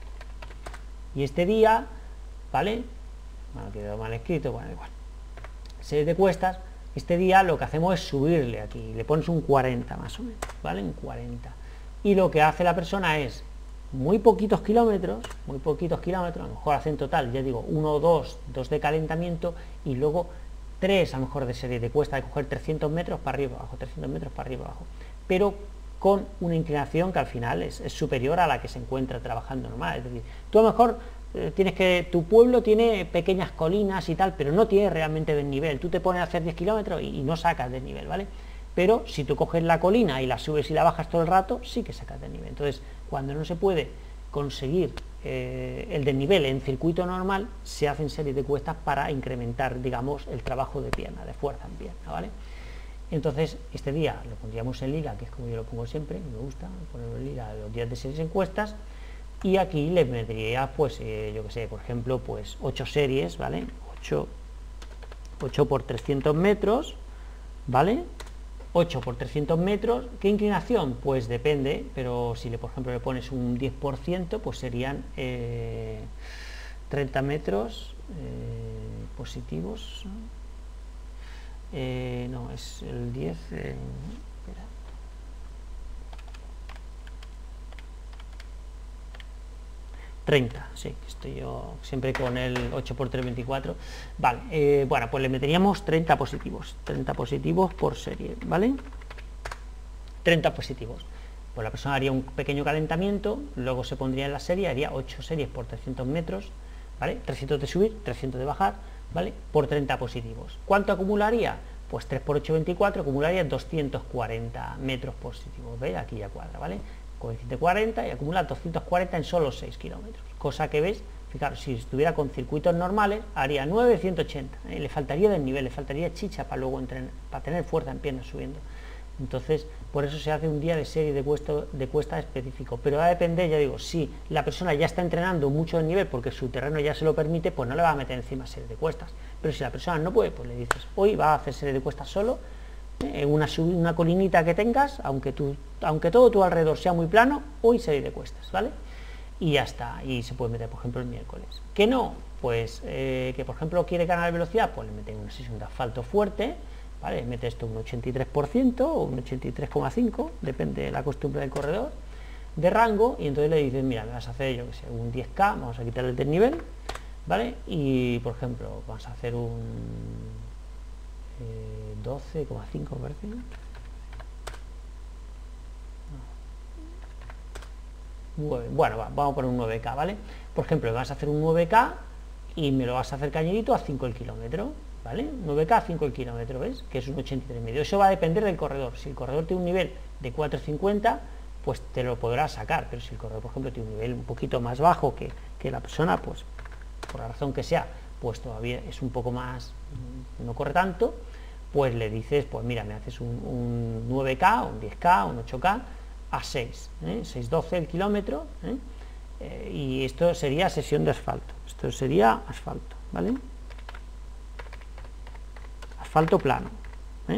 y este día, ¿vale? Bueno, quedó mal escrito, bueno, igual. Serie de cuestas, este día lo que hacemos es subirle aquí, le pones un cuarenta más o menos, ¿vale? Un cuarenta. Y lo que hace la persona es muy poquitos kilómetros, muy poquitos kilómetros, a lo mejor hace en total, ya digo, uno, dos, dos de calentamiento y luego tres a lo mejor de serie de cuesta, de coger trescientos metros para arriba abajo, trescientos metros para arriba abajo, pero con una inclinación que al final es, es superior a la que se encuentra trabajando normal. Es decir, tú a lo mejor eh, tienes que, tu pueblo tiene pequeñas colinas y tal, pero no tiene realmente desnivel. Tú te pones a hacer diez kilómetros y, y no sacas desnivel, ¿vale? Pero si tú coges la colina y la subes y la bajas todo el rato, sí que sacas desnivel. Entonces, cuando no se puede conseguir eh, el desnivel en circuito normal, se hacen series de cuestas para incrementar, digamos, el trabajo de pierna, de fuerza en pierna, ¿vale? Entonces, este día lo pondríamos en lila, que es como yo lo pongo siempre, me gusta ponerlo en lila, los días de series encuestas, y aquí le metería, pues, eh, yo que sé, por ejemplo, pues ocho series, ¿vale? ocho, ocho por trescientos metros, ¿vale? ocho por trescientos metros, ¿qué inclinación? Pues depende, pero si le, por ejemplo, le pones un diez por ciento, pues serían eh, treinta metros eh, positivos, ¿no? Eh, no, es el diez, eh, espera. treinta, sí, estoy yo siempre con el ocho por tres, veinticuatro, vale, eh, bueno, pues le meteríamos treinta positivos, treinta positivos por serie, ¿vale? treinta positivos, pues la persona haría un pequeño calentamiento, luego se pondría en la serie, haría ocho series por trescientos metros, ¿vale? trescientos de subir, trescientos de bajar, ¿vale? Por treinta positivos. ¿Cuánto acumularía? Pues tres por ocho, veinticuatro, acumularía doscientos cuarenta metros positivos, ¿veis? Aquí ya cuadra, ¿vale? Coeficiente cuarenta y acumula doscientos cuarenta en solo seis kilómetros, cosa que ves, Fijaros, si estuviera con circuitos normales, haría nueve, ciento ochenta. ¿eh? Le faltaría desnivel, le faltaría chicha para luego entrenar, para tener fuerza en piernas subiendo. Entonces, por eso se hace un día de serie de cuesta, de cuesta específico. Pero va a depender, ya digo, si la persona ya está entrenando mucho el nivel porque su terreno ya se lo permite, pues no le va a meter encima serie de cuestas. Pero si la persona no puede, pues le dices, hoy va a hacer serie de cuestas solo, eh, una, una colinita que tengas, aunque, tú, aunque todo tu alrededor sea muy plano, hoy serie de cuestas, ¿vale? Y ya está, y se puede meter, por ejemplo, el miércoles. ¿Que no? Pues eh, que, por ejemplo, quiere ganar velocidad, pues le meten una sesión de asfalto fuerte, ¿vale? Mete esto un ochenta y tres por ciento o un ochenta y tres coma cinco por ciento, depende de la costumbre del corredor, de rango, y entonces le dices, mira, me vas a hacer, yo que sé, un diez K, vamos a quitarle el desnivel, ¿vale? Y, por ejemplo, vamos a hacer un eh, doce coma cinco, parece. Bueno, va, vamos a poner un nueve K, ¿vale? Por ejemplo, vas a hacer un nueve K y me lo vas a hacer cañerito a cinco el kilómetro, ¿vale? nueve K a cinco el kilómetro, ¿ves? Que es un ochenta y tres medio. Eso va a depender del corredor. Si el corredor tiene un nivel de cuatro cincuenta, pues te lo podrás sacar, pero si el corredor, por ejemplo, tiene un nivel un poquito más bajo que, que la persona, pues por la razón que sea, pues todavía es un poco más, no corre tanto, pues le dices, pues mira, me haces un, un nueve K, un diez K, un ocho K a seis, ¿eh? seis doce el kilómetro, ¿eh? Eh, y esto sería sesión de asfalto, esto sería asfalto, ¿vale? Asfalto plano, ¿eh?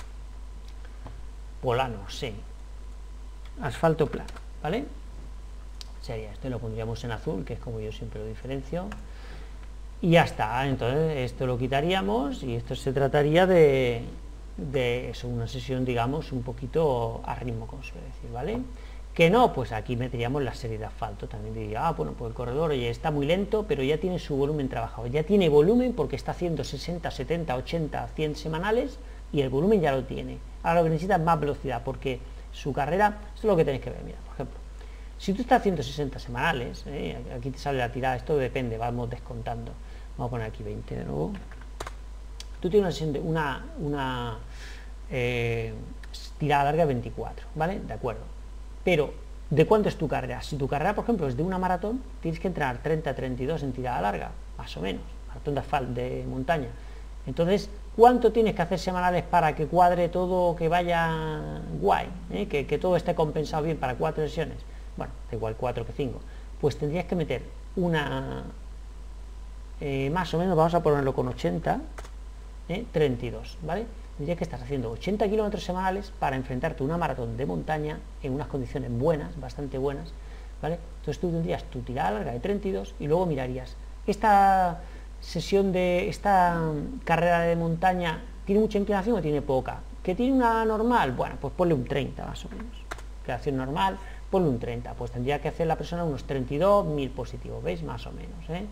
Polano, sí, asfalto plano, ¿vale? Sería esto, lo pondríamos en azul, que es como yo siempre lo diferencio, y ya está. Entonces esto lo quitaríamos y esto se trataría de de eso, una sesión, digamos, un poquito a ritmo, como suele decir, ¿vale? Que no, pues aquí meteríamos la serie de asfalto. También diría, ah, bueno, pues el corredor, oye, está muy lento, pero ya tiene su volumen trabajado, ya tiene volumen porque está haciendo sesenta, setenta, ochenta, cien semanales y el volumen ya lo tiene. Ahora lo que necesita es más velocidad porque su carrera, esto es lo que tenéis que ver, mira, por ejemplo, si tú estás haciendo sesenta semanales, ¿eh? Aquí te sale la tirada, esto depende, vamos descontando, vamos a poner aquí veinte de nuevo. Tú tienes una sesión de una, una eh, tirada larga de veinticuatro, ¿vale? De acuerdo. Pero, ¿de cuánto es tu carrera? Si tu carrera, por ejemplo, es de una maratón, tienes que entrenar treinta a treinta y dos en tirada larga, más o menos, maratón de asfalto, de montaña. Entonces, ¿cuánto tienes que hacer semanales para que cuadre todo, que vaya guay, ¿eh? que, que todo esté compensado bien para cuatro sesiones? Bueno, da igual cuatro que cinco. Pues tendrías que meter una, eh, más o menos, vamos a ponerlo con ochenta, ¿eh? treinta y dos, ¿vale? Tendrías que estar haciendo ochenta kilómetros semanales para enfrentarte a una maratón de montaña en unas condiciones buenas, bastante buenas, ¿vale? Entonces tú tendrías tu tirada larga de treinta y dos y luego mirarías, esta sesión de esta carrera de montaña ¿tiene mucha inclinación o tiene poca? ¿Que tiene una normal? Bueno, pues ponle un treinta más o menos. Inclinación normal, ponle un treinta, pues tendría que hacer la persona unos treinta y dos mil positivos, ¿veis? Más o menos, ¿eh?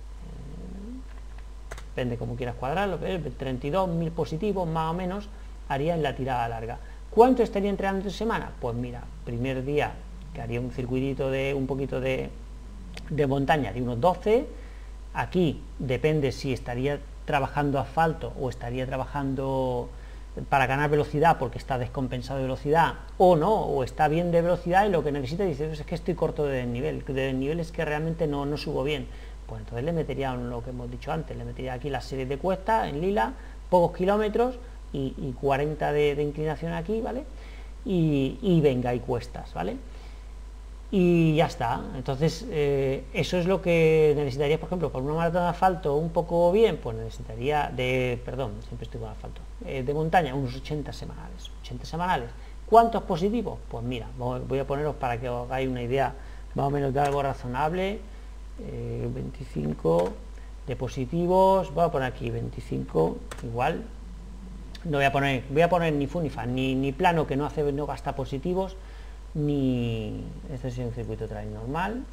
Depende cómo quieras cuadrarlo, treinta y dos mil positivos más o menos haría en la tirada larga. ¿Cuánto estaría entrenando entre semana? Pues mira, primer día que haría un circuitito de un poquito de, de montaña de unos doce, aquí depende si estaría trabajando asfalto o estaría trabajando para ganar velocidad porque está descompensado de velocidad o no, o está bien de velocidad y lo que necesita dice es que estoy corto de desnivel, de desnivel es que realmente no, no subo bien. Pues entonces le metería lo que hemos dicho antes, le metería aquí la serie de cuestas en lila, pocos kilómetros y, y cuarenta de, de inclinación aquí, ¿vale? Y, y venga, y cuestas, ¿vale? Y ya está. Entonces eh, eso es lo que necesitaría, por ejemplo, para una maratón de asfalto un poco bien, pues necesitaría de, perdón, siempre estoy con asfalto, eh, de montaña, unos ochenta semanales. ochenta semanales. ¿Cuántos positivos? Pues mira, voy a poneros para que os hagáis una idea más o menos de algo razonable. Eh, veinticinco de positivos, voy a poner aquí veinticinco igual, no voy a poner voy a poner ni fu ni fa, ni, ni plano que no hace no gasta positivos, ni este es un circuito trail normal,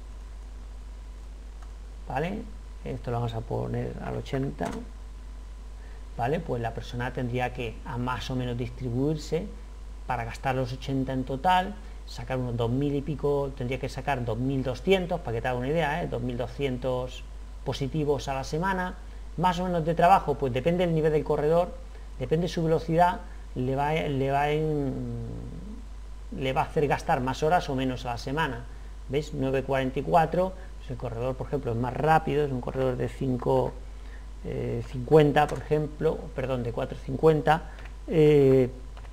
vale, esto lo vamos a poner al ochenta, vale, pues la persona tendría que a más o menos distribuirse para gastar los ochenta en total, sacar unos dos mil y pico, tendría que sacar dos mil doscientos, para que te haga una idea, ¿eh? dos mil doscientos positivos a la semana, más o menos de trabajo, pues depende del nivel del corredor, depende de su velocidad, le va, le va, en, le va a hacer gastar más horas o menos a la semana, ¿veis? nueve cuarenta y cuatro, el corredor, por ejemplo, es más rápido, es un corredor de cinco cincuenta, por ejemplo, perdón, de cuatro cincuenta, eh,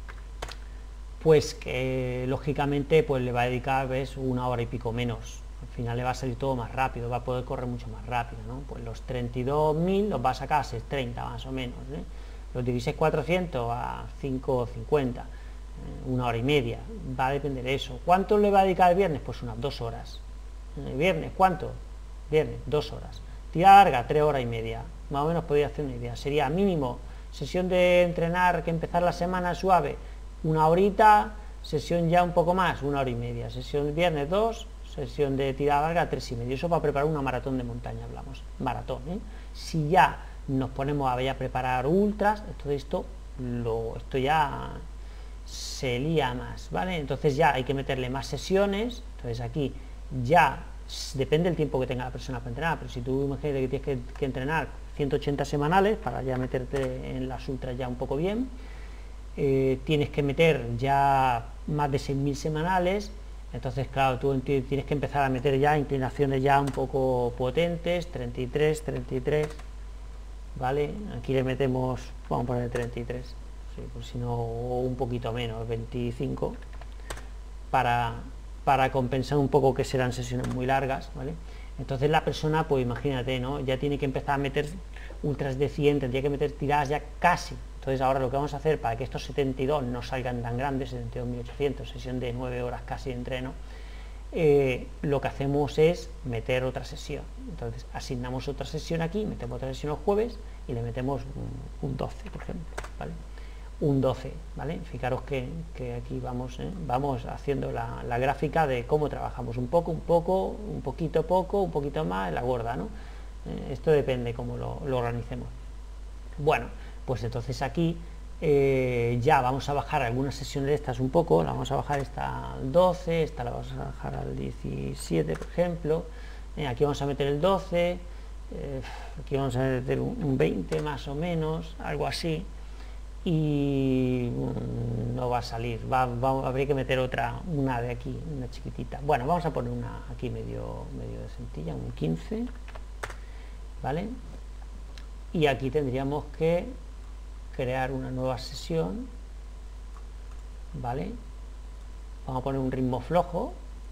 pues que lógicamente pues le va a dedicar, ves, una hora y pico menos. Al final le va a salir todo más rápido, va a poder correr mucho más rápido, ¿no? Pues los treinta y dos mil los va a sacar a seis treinta más o menos, ¿eh? Los dieciséis cuatrocientos a cinco cincuenta, eh, una hora y media, va a depender de eso. ¿Cuánto le va a dedicar el viernes? Pues unas dos horas. ¿El viernes cuánto? Viernes, dos horas. Tirada larga, tres horas y media. Más o menos podría hacer una idea. Sería mínimo sesión de entrenar, que empezar la semana suave, una horita, sesión ya un poco más, una hora y media. Sesión viernes dos, sesión de tirada larga, tres y medio. Eso para preparar una maratón de montaña, hablamos. Maratón, ¿eh? Si ya nos ponemos a, a preparar ultras, todo esto, lo, esto ya se lía más, ¿vale? Entonces ya hay que meterle más sesiones. Entonces aquí ya depende del tiempo que tenga la persona para entrenar, pero si tú imagínate que tienes que, que entrenar ciento ochenta semanales para ya meterte en las ultras ya un poco bien, eh, tienes que meter ya más de seis mil semanales, entonces claro, tú tienes que empezar a meter ya inclinaciones ya un poco potentes, treinta y tres, treinta y tres, ¿vale? Aquí le metemos, vamos a poner treinta y tres, sí, pues si no un poquito menos, veinticinco, para... para compensar un poco que serán sesiones muy largas, ¿vale? Entonces la persona, pues imagínate, ¿no? Ya tiene que empezar a meter ultras de cien, tendría que meter tiradas ya casi. Entonces ahora lo que vamos a hacer para que estos setenta y dos no salgan tan grandes, setenta y dos mil ochocientos, sesión de nueve horas casi de entreno, eh, lo que hacemos es meter otra sesión. Entonces asignamos otra sesión aquí, metemos otra sesión los jueves y le metemos un, un doce, por ejemplo, ¿vale? Un doce, ¿vale? Fijaros que, que aquí vamos, ¿eh? vamos haciendo la, la gráfica de cómo trabajamos, un poco, un poco, un poquito, poco, un poquito más, la gorda, ¿no? Eh, esto depende cómo lo, lo organicemos. Bueno, pues entonces aquí eh, ya vamos a bajar algunas sesiones de estas un poco, la vamos a bajar esta al doce, esta la vamos a bajar al diecisiete, por ejemplo, eh, aquí vamos a meter el doce, eh, aquí vamos a meter un, un veinte más o menos, algo así, y no va a salir, va, va, habría que meter otra, una de aquí, una chiquitita. Bueno, vamos a poner una aquí medio, medio de centilla, un quince, ¿vale? Y aquí tendríamos que crear una nueva sesión, ¿vale? Vamos a poner un ritmo flojo,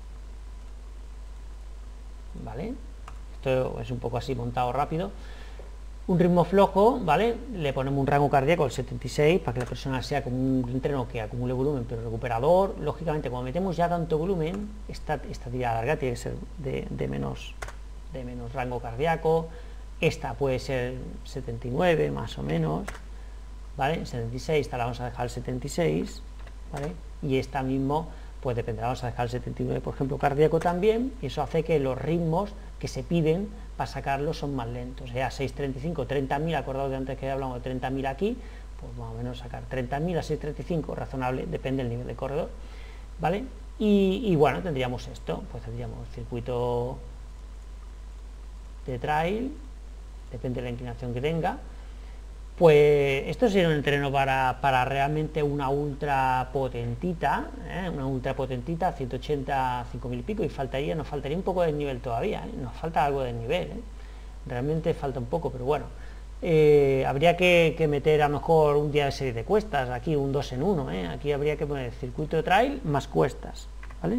¿vale? Esto es un poco así montado rápido. Un ritmo flojo, ¿vale? Le ponemos un rango cardíaco al setenta y seis para que la persona sea como un entreno que acumule volumen pero recuperador. Lógicamente, cuando metemos ya tanto volumen, esta, esta tirada larga tiene que ser de, de, menos, de menos rango cardíaco. Esta puede ser setenta y nueve más o menos, ¿vale? setenta y seis, esta la vamos a dejar al setenta y seis, ¿vale? Y esta mismo, pues dependerá, vamos a dejar el setenta y nueve, por ejemplo, cardíaco también, y eso hace que los ritmos que se piden para sacarlos son más lentos. O sea, seiscientos treinta y cinco, treinta mil, acordaos de antes que hablamos de treinta mil aquí, pues más o menos sacar treinta mil a seiscientos treinta y cinco, razonable, depende del nivel de corredor, ¿vale? Y, y bueno, tendríamos esto, pues tendríamos circuito de trail, depende de la inclinación que tenga. Pues esto sería un entreno para, para realmente una ultra potentita, ¿eh? Una ultra potentita, ciento ochenta, cinco mil y pico, y faltaría, nos faltaría un poco de nivel todavía, ¿eh? Nos falta algo de nivel, ¿eh? Realmente falta un poco, pero bueno, eh, habría que, que meter a lo mejor un día de serie de cuestas, aquí un dos en uno, ¿eh? Aquí habría que poner circuito de trail más cuestas, ¿vale?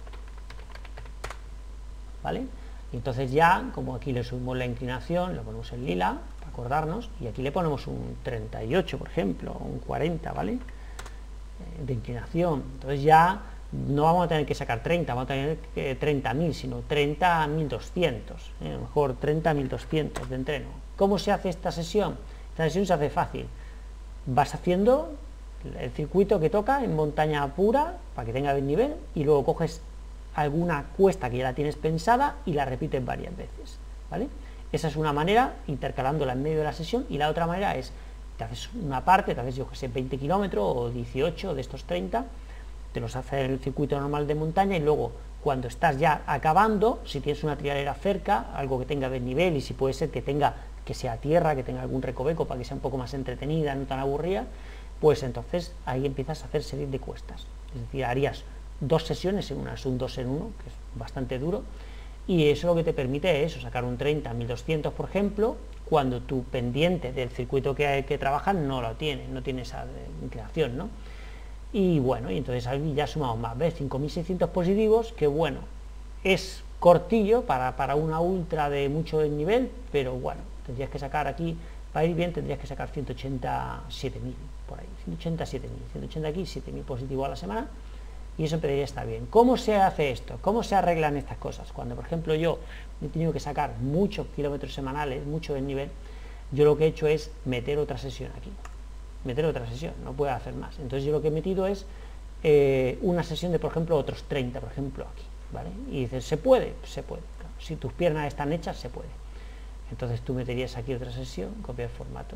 ¿Vale? Y entonces ya, como aquí le subimos la inclinación, lo ponemos en lila, para acordarnos, y aquí le ponemos un treinta y ocho, por ejemplo, o un cuarenta, ¿vale? Eh, de inclinación. Entonces ya no vamos a tener que sacar treinta, vamos a tener que treinta mil, sino treinta mil doscientos, ¿eh? A lo mejor treinta mil doscientos de entreno. ¿Cómo se hace esta sesión? Esta sesión se hace fácil. Vas haciendo el circuito que toca en montaña pura, para que tenga desnivel, y luego coges alguna cuesta que ya la tienes pensada y la repites varias veces, ¿vale? Esa es una manera, intercalándola en medio de la sesión, y la otra manera es, te haces una parte, te haces, yo que sé, veinte kilómetros o dieciocho de estos treinta, te los haces en el circuito normal de montaña, y luego, cuando estás ya acabando, si tienes una trialera cerca, algo que tenga desnivel, y si puede ser que tenga, que sea tierra, que tenga algún recoveco para que sea un poco más entretenida, no tan aburrida, pues entonces ahí empiezas a hacer series de cuestas, es decir, harías dos sesiones en una, es un dos en uno, que es bastante duro, y eso lo que te permite es sacar un treinta, mil doscientos, por ejemplo, cuando tu pendiente del circuito que, hay que trabajar no lo tiene, no tiene esa inclinación, ¿no? Y bueno, y entonces ahí ya sumamos más, ¿ves? cinco mil seiscientos positivos, que bueno, es cortillo para, para una ultra de mucho nivel, pero bueno, tendrías que sacar aquí, para ir bien tendrías que sacar ciento ochenta y siete mil, por ahí, ciento ochenta y siete mil, ciento ochenta aquí, siete mil positivos a la semana, y eso debería estar bien. ¿Cómo se hace esto? ¿Cómo se arreglan estas cosas? Cuando, por ejemplo, yo he tenido que sacar muchos kilómetros semanales, mucho de nivel, yo lo que he hecho es meter otra sesión aquí, meter otra sesión, no puedo hacer más. Entonces yo lo que he metido es eh, una sesión de, por ejemplo, otros treinta, por ejemplo, aquí, ¿vale? Y dices, ¿se puede? Se puede, claro. Si tus piernas están hechas, se puede. Entonces tú meterías aquí otra sesión, copiar formato,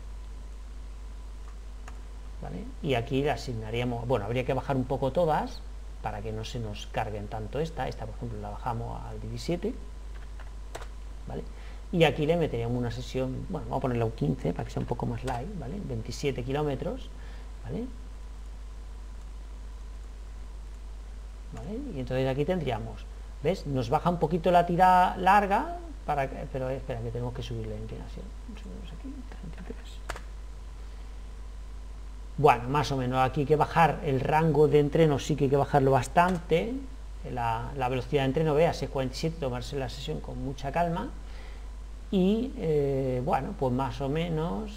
¿vale? Y aquí le asignaríamos, bueno, habría que bajar un poco todas para que no se nos carguen tanto esta, esta por ejemplo la bajamos al diecisiete, ¿vale? Y aquí le meteríamos una sesión, bueno, vamos a ponerle un quince para que sea un poco más light, ¿vale? veintisiete kilómetros, ¿vale? ¿Vale? Y entonces aquí tendríamos, ¿ves? Nos baja un poquito la tirada larga, para que, pero espera que tenemos que subir la inclinación. Subimos aquí, treinta y tres. Bueno, más o menos aquí hay que bajar el rango de entreno, sí que hay que bajarlo bastante, la, la velocidad de entreno, veas, es cuarenta y siete, tomarse la sesión con mucha calma, y eh, bueno, pues más o menos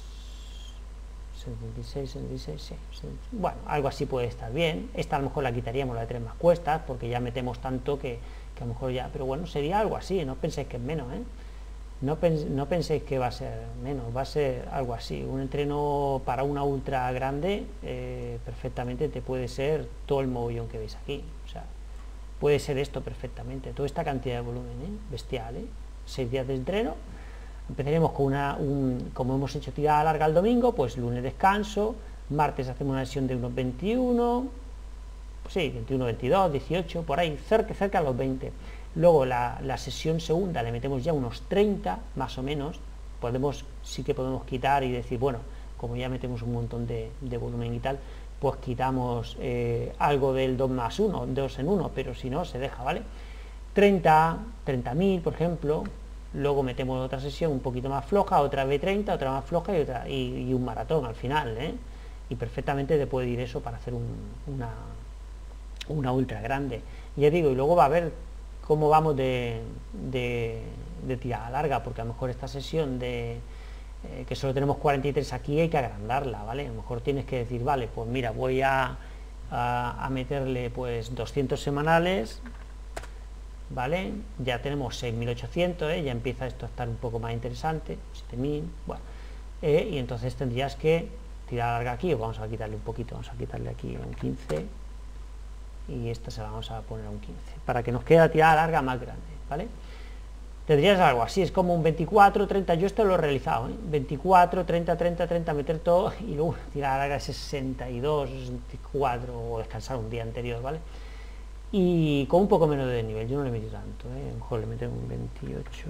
setenta y seis, setenta y seis, sí, bueno, algo así puede estar bien. Esta a lo mejor la quitaríamos, la de tres más cuestas, porque ya metemos tanto que, que a lo mejor ya, pero bueno, sería algo así, no penséis que es menos, ¿eh? No, pens no penséis que va a ser menos, va a ser algo así. Un entreno para una ultra grande eh, perfectamente te puede ser todo el mogollón que veis aquí, o sea, puede ser esto perfectamente, toda esta cantidad de volumen, ¿eh? Bestial, ¿eh? Seis días de entreno. Empezaremos con una, un, como hemos hecho tirada larga el domingo, pues lunes descanso, martes hacemos una sesión de unos veintiuno, pues sí, veintiuno, veintidós, dieciocho, por ahí, cerca, cerca a los veinte. Luego la, la sesión segunda le metemos ya unos treinta, más o menos, podemos, sí que podemos quitar y decir, bueno, como ya metemos un montón de, de volumen y tal, pues quitamos eh, algo del dos más uno, dos en uno, pero si no, se deja, ¿vale? treinta, treinta mil, por ejemplo. Luego metemos otra sesión un poquito más floja, otra vez treinta, otra más floja y, otra, y, y un maratón al final, ¿eh? Y perfectamente te puede ir eso para hacer un, una, una ultra grande. Y ya digo, y luego va a haber cómo vamos de, de, de tirada larga, porque a lo mejor esta sesión de eh, que solo tenemos cuarenta y tres aquí hay que agrandarla, ¿vale? A lo mejor tienes que decir, vale, pues mira, voy a, a, a meterle pues doscientos semanales, ¿vale? Ya tenemos seis mil ochocientos, ¿eh? Ya empieza esto a estar un poco más interesante, siete mil, bueno, eh, y entonces tendrías que tirar larga aquí, o vamos a quitarle un poquito, vamos a quitarle aquí un quince, y esta se la vamos a poner a un quince, para que nos quede la tirada larga más grande, ¿vale? Tendrías algo así, es como un veinticuatro, treinta, yo esto lo he realizado, ¿eh? veinticuatro, treinta, treinta, treinta, meter todo, y luego tirada larga sesenta y dos, sesenta y cuatro, o descansar un día anterior, ¿vale? Y con un poco menos de nivel, yo no le metí tanto, ¿eh? A lo mejor le meto un veintiocho,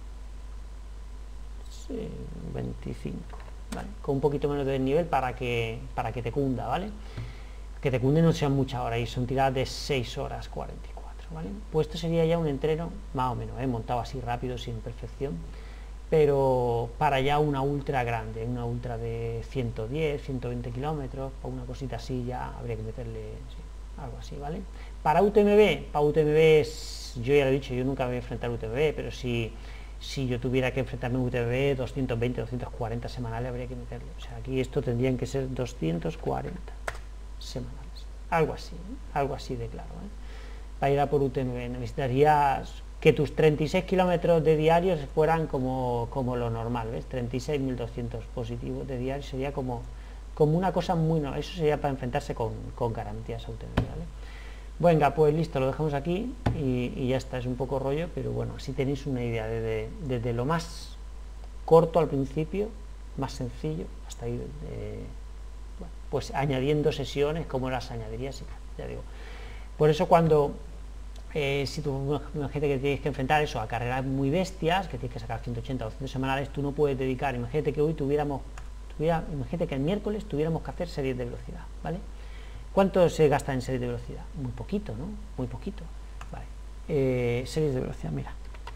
sí, veinticinco, ¿vale? Con un poquito menos de nivel para que, para que te cunda, ¿vale? Que te cunde no sean muchas horas, y son tiradas de seis horas cuarenta y cuatro, ¿vale? Pues esto sería ya un entreno, más o menos, ¿eh? Montado así rápido, sin perfección, pero para ya una ultra grande, una ultra de ciento diez, ciento veinte kilómetros, o una cosita así, ya habría que meterle, sí, algo así, ¿vale? Para U T M B, para U T M B, yo ya lo he dicho, yo nunca me voy a enfrentar a U T M B, pero si, si yo tuviera que enfrentarme a U T M B, doscientos veinte, doscientos cuarenta semanales habría que meterle. O sea, aquí esto tendrían que ser doscientos cuarenta semanales. Algo así, ¿eh? Algo así de claro, ¿eh? Para ir a por U T M B necesitarías que tus treinta y seis kilómetros de diarios fueran como, como lo normal, ¿ves? treinta y seis mil doscientos positivos de diario sería como, como una cosa muy... No, eso sería para enfrentarse con, con garantías a U T M B, ¿vale? Venga, pues listo, lo dejamos aquí y, y ya está, es un poco rollo, pero bueno, así tenéis una idea desde, desde lo más corto al principio, más sencillo, hasta ir eh, bueno, pues añadiendo sesiones, como las añadirías, ya digo. Por eso cuando, eh, si tú, imagínate que tienes que enfrentar eso a carreras muy bestias, que tienes que sacar ciento ochenta o doscientos semanales, tú no puedes dedicar, imagínate que hoy tuviéramos, tuviera, imagínate que el miércoles tuviéramos que hacer series de velocidad, ¿vale? ¿Cuánto se gasta en serie de velocidad? Muy poquito, ¿no? Muy poquito. Vale. eh, series de velocidad, mira.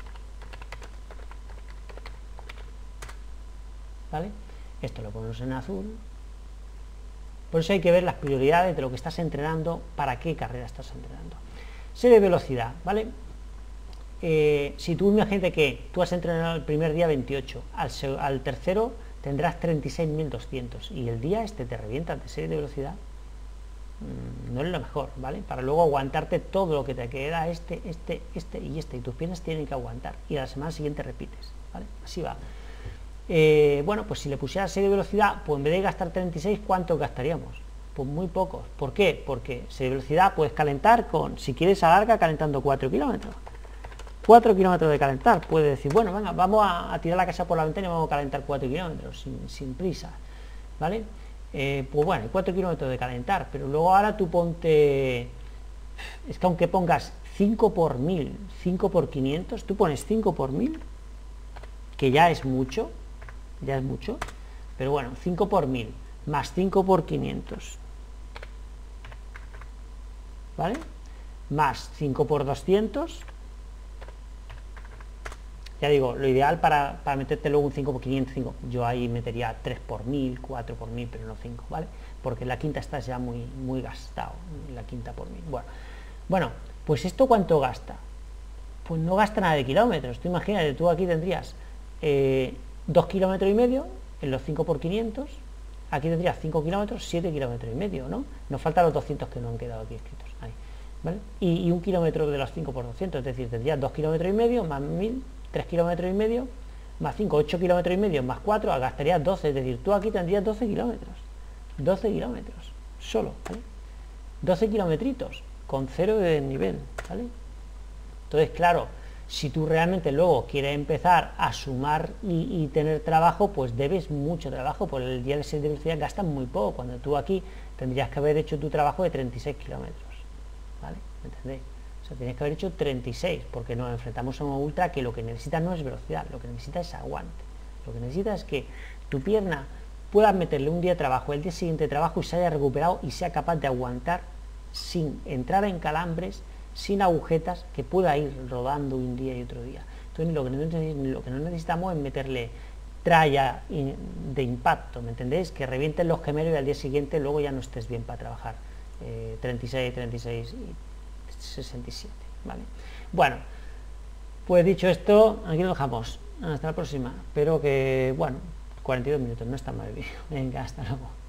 ¿Vale? Esto lo ponemos en azul. Por eso hay que ver las prioridades de lo que estás entrenando, para qué carrera estás entrenando. Serie de velocidad, ¿vale? Eh, si tú imagínate que tú has entrenado el primer día veintiocho, al, al tercero tendrás treinta y seis mil doscientos y el día este te revientas de serie de velocidad, mmm, no es lo mejor, ¿vale? Para luego aguantarte todo lo que te queda, este, este, este y este, y tus piernas tienen que aguantar, y a la semana siguiente repites, ¿vale? Así va. Eh, bueno, pues si le pusieras serie de velocidad, pues en vez de gastar treinta y seis, ¿cuánto gastaríamos? Pues muy pocos. ¿Por qué? Porque serie de velocidad puedes calentar con, si quieres alarga, calentando cuatro kilómetros. cuatro kilómetros de calentar, puede decir, bueno, venga, vamos a, a tirar la casa por la ventana y vamos a calentar cuatro kilómetros, sin, sin prisa, ¿vale? Eh, pues bueno, cuatro kilómetros de calentar, pero luego ahora tú ponte, es que aunque pongas cinco por mil, cinco por quinientos, tú pones cinco por mil, que ya es mucho, ya es mucho, pero bueno, cinco por mil, más cinco por quinientos, ¿vale? Más cinco por doscientos, ya digo, lo ideal para, para meterte luego un cinco por quinientos, cinco, yo ahí metería tres por mil, cuatro por mil, pero no cinco, ¿vale? Porque la quinta está ya muy, muy gastado, la quinta por mil. Bueno, bueno, pues ¿esto cuánto gasta? Pues no gasta nada de kilómetros. Tú imagínate, tú aquí tendrías eh, dos kilómetros y medio en los cinco por quinientos, aquí tendrías cinco kilómetros, siete kilómetros y medio, ¿no? Nos faltan los doscientos que no han quedado aquí escritos, ahí, ¿vale? Y, y un kilómetro de los cinco por doscientos, es decir, tendrías dos kilómetros y medio más mil, tres kilómetros y medio, más cinco, ocho kilómetros y medio, más cuatro, gastarías doce, es decir, tú aquí tendrías doce kilómetros, doce kilómetros, solo, ¿vale? doce kilometritos, con cero de nivel, ¿vale? Entonces, claro, si tú realmente luego quieres empezar a sumar y, y tener trabajo, pues debes mucho trabajo, por el día de serie de velocidad gastas muy poco, cuando tú aquí tendrías que haber hecho tu trabajo de treinta y seis kilómetros, ¿vale? ¿Me entendéis? O sea, tienes que haber hecho treinta y seis, porque nos enfrentamos a una ultra que lo que necesita no es velocidad, lo que necesita es aguante. Lo que necesita es que tu pierna pueda meterle un día de trabajo, el día siguiente de trabajo, y se haya recuperado y sea capaz de aguantar sin entrar en calambres, sin agujetas, que pueda ir rodando un día y otro día. Entonces lo que no, lo que no necesitamos es meterle tralla de impacto, ¿me entendéis? Que revienten los gemelos y al día siguiente luego ya no estés bien para trabajar. Eh, treinta y seis, treinta y seis y sesenta y siete, ¿vale? Bueno, pues dicho esto, aquí lo dejamos. Hasta la próxima. Espero que, bueno, cuarenta y dos minutos, no está mal el vídeo. Venga, hasta luego.